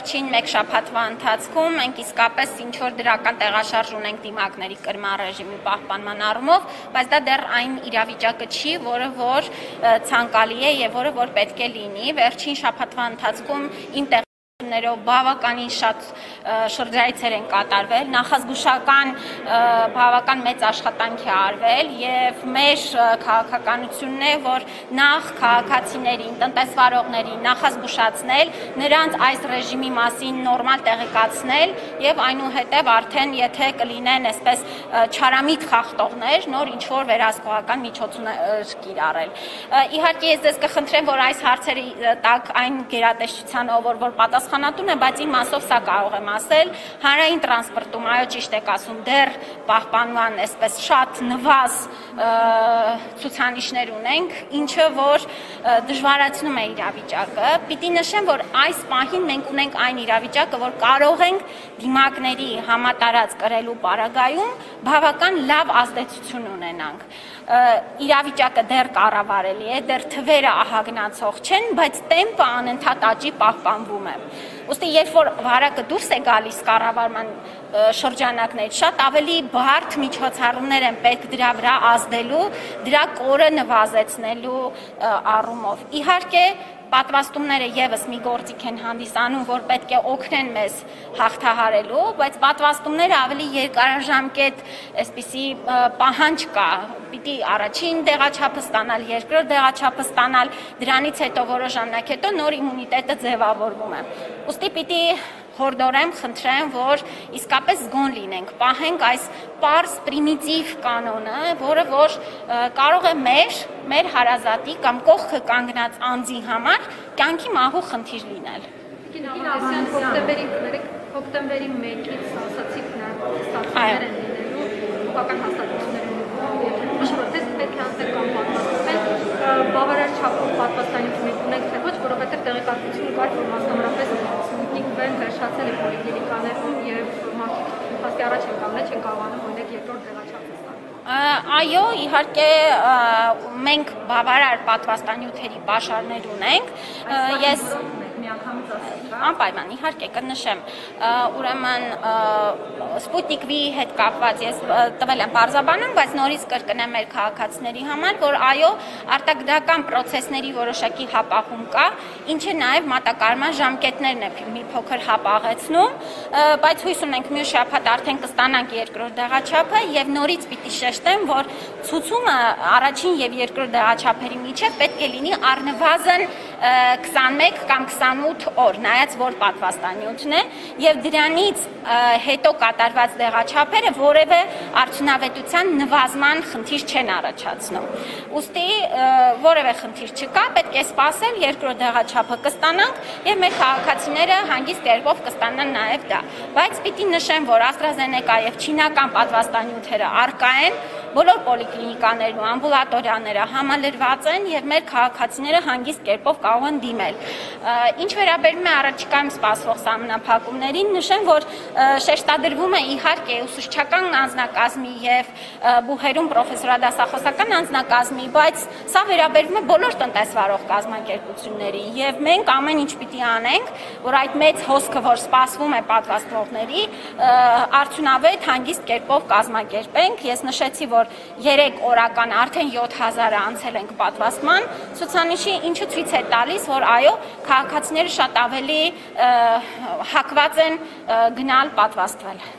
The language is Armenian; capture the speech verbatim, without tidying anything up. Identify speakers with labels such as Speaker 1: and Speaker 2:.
Speaker 1: վերջին մեկ շաբաթվա ընթացքում մենք իսկապես ինչ-որ դրական տեղաշարժ ունենք դիմակների կրման ռեժիմի պահպանման առումով, բայց դա դեռ այն իրավիճակը չի, որը որ ցանկալի է եւ որը որ պետք է լինի։ Վերջին շաբաթվա ընթացքում իմ ներով բավականին շատ շրջայցեր են կատարվել, նախազգուշական բավական մեծ աշխատանք է արվել եւ մեր քաղաքականությունն է, որ նախ քաղաքացիներին, տնտեսվարողներին նախազգուշացնել, նրանց այս ռեժիմի մասին նորմալ տեղեկացնել եւ այնուհետեւ արդեն եթե կլինեն այսպես չարամիտ խախտողներ, նոր ինչ որ վերահսկողական միջոցներ կիրառել։ Իհարկե ես ձեզ կխնդրեմ, որ այս հարցերի տակ այն գերատեսչության ով որ պատասխանատուն է, բայց իմ մասով սա կարող եմ ասել, հանրային տրանսպորտում, այո ճիշտ եք ասում, դեռ պահպանման այսպես շատ նվազ ցուցանիշներ ունենք, ինչը որ դժվարացնում է իրավիճակը։ Պիտի նշեմ, որ այս պահին մենք ունենք այն իրավիճակը, որ կարող ենք դիմակների համատարած կրելու պարագայում բավական լավ ազդեցություն ունենանք։ Իրավիճակը դեռ կառավարելի է, դեռ թվերը ահագնացող չեն, բայց տեմպը անընդհատ աճի պահպանվում է։ Ուստի երբ որ վարակը դուրս է գալիս կառավարման շրջանակներից, շատ ավելի բարդ միջոցառումներ են պետք դրա վրա ազդելու, դրա կորը նվազեցնելու առումով։ Իհարկե պատվաստումները եւս մի գործիք են հանդիսանում, որ պետք է օգնեն մեզ հաղթահարելու, բայց պատվաստումները ավելի երկարաժամկետ այսպիսի պահանջ կա, պիտի առաջին դեղաչափը ստանալ, երկրորդ դեղաչափը ստանալ, դրանից հետո որոշ ժամանակ հետո նոր իմունիտետը ձևավորվում է։ Ուստի պիտի հորդորեմ, խնդրեմ, որ իսկապես զգոն լինենք, պահենք այս պարզ պրիմիտիվ կանոնը, որը որ կարող է մեր, մեր հարազատի կամ կողքը կանգնած անձի համար կյանքի մահու խնդիր լինել։
Speaker 2: Հոկտեմբերի մեկից ասացիք ստացումներ են լինելու, հողական հաստատություններ են լինելու, մշտապես պետք է անցնել կամ պատվաստվել, բավարար չափով պատվաստանյութ ունենք, թե ոչ, որովհետև տեղեկատվություն կար, որ մասնավորապես Սպուտնիկ վեն վերջացել է պոլիկլինիկաներում եւ մարդիկ փաստի առաջ են կանգնել, չեն կարողանում օրինակ երկրորդ դեղաչափը ստանալ։
Speaker 1: Այո, իհարկե մենք բավարար պատվաստանյութերի պաշարներ ունենք։ Ես անպայման իհարկե կնշեմ, ուրեմն Սպուտնիկ V-ի հետ կապված ես տվել եմ պարզաբանում, բայց նորից կրկնեմ մեր քաղաքացիների համար, որ այո, արտադրական պրոցեսների որոշակի հապաղում կա, ինչը նաև մատակարարման ժամկետներն է մի փոքր հապաղեցնում, բայց հույս ունենք մյուս շաբաթ արդեն կստանանք երկրորդ դեղաչափը եւ նորից պիտի շեշտեմ, որ ցուցումը առաջին եւ երկրորդ դեղաչափերի միջեւ պետք է լինի առնվազն քսանմեկ կամ քսանութ օր, նայած որ պատվաստանյութն է եւ դրանից հետո կատարված դեղաչափերը որևէ արդյունավետության նվազման խնդիր չեն առաջացնում։ Ուստի որևէ խնդիր չկա, պետք է սպասել, երկրորդ դեղաչափը կստանանք եւ մեր քաղաքացիները հանգիստ կերպով կստանան նաեւ դա։ Բայց պիտի նշեմ, որ AstraZeneca եւ չինական պատվաստանյութերը առկա են, բոլոր պոլիկլինիկաներն ու ամբուլատորիաները համալրված են եւ մեր քաղաքացիները հանգիստ կերպով կարող են դիմել։ Ինչ վերաբերում է առաջիկայում սպասվող սահմանափակումներին, նշեմ, որ շեշտադրվում է իհարկե ուսուցչական անձնակազմի եւ բուհերում պրոֆեսորադասախոսական անձնակազմի, բայց սա վերաբերվում է բոլոր տնտեսվարող կազմակերպություններին եւ մենք ամեն ինչ պիտի անենք, որ այդ մեծ հոսքը, որ սպասվում է պատվաստողների, արդյունավետ հանգիստ կերպով կազմակերպենք։ Ես նշեցի, որ երեք օրական արդեն յոթ հազարը անցել ենք պատվաստման ցուցանիշի, ինչը ցույց է տալիս, որ այո, քաղաքացիները շատ ավելի հակված են գնալ պատվաստվել։